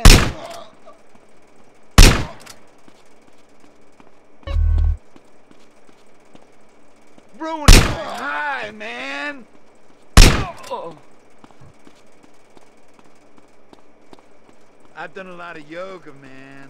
Ruining my high, man! I've done a lot of yoga, man.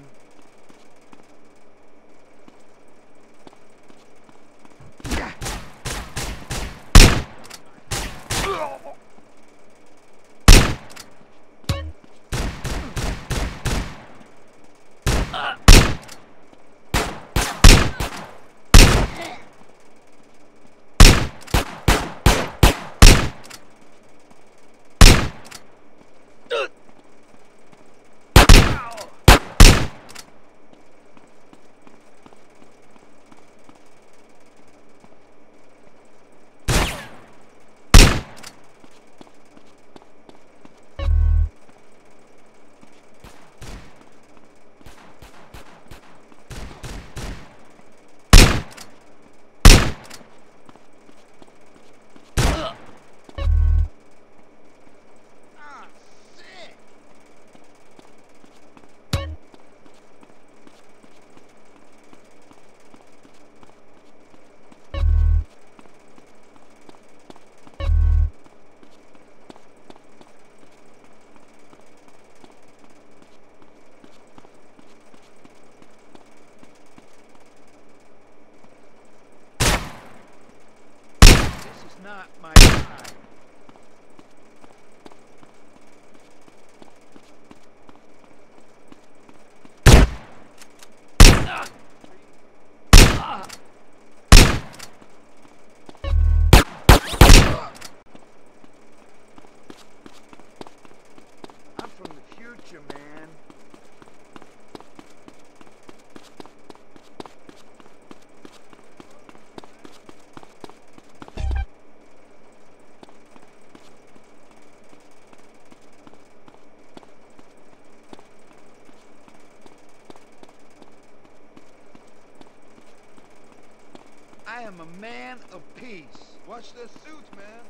Not my guy. I'm from the future, man. I am a man of peace. Watch their suits, man.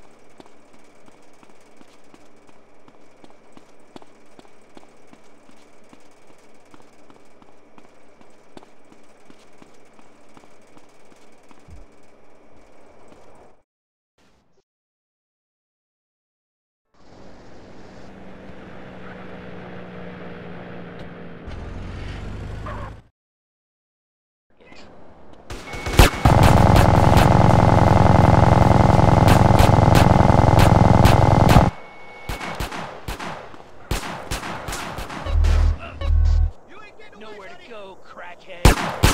Go, crackhead.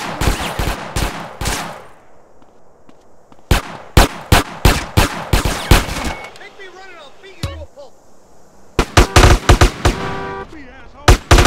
Make me run and I'll beat you to a pulp. Be asshole.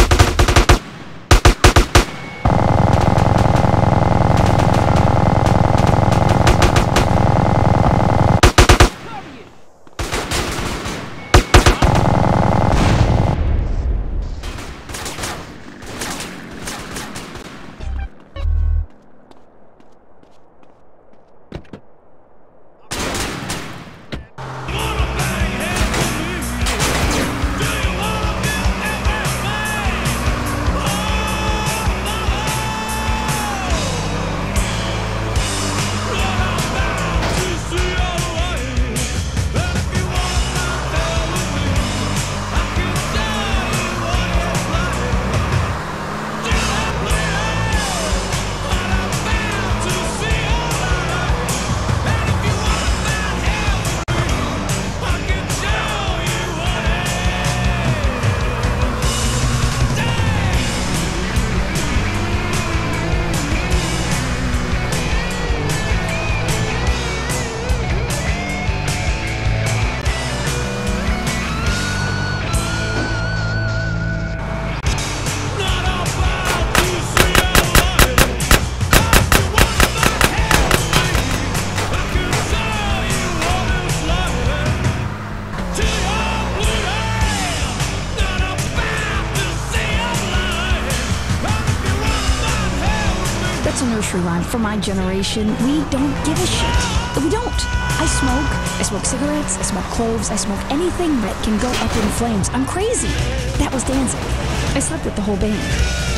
That's a nursery rhyme for my generation. We don't give a shit. We don't. I smoke cigarettes, I smoke cloves, I smoke anything that can go up in flames. I'm crazy. That was dancing. I slept with the whole band.